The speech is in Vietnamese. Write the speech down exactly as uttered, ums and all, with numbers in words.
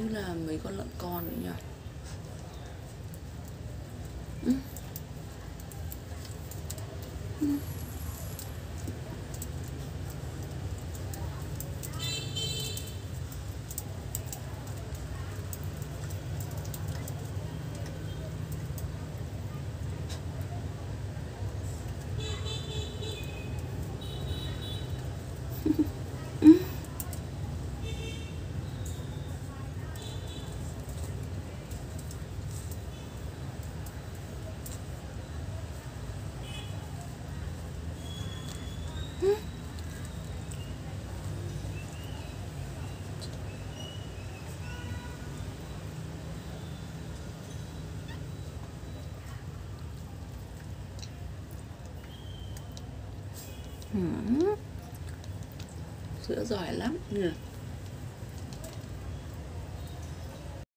như là mấy con lợn con ấy nhỉ. Ừ. Ừ. Ừ. Sữa giỏi lắm. Ừ.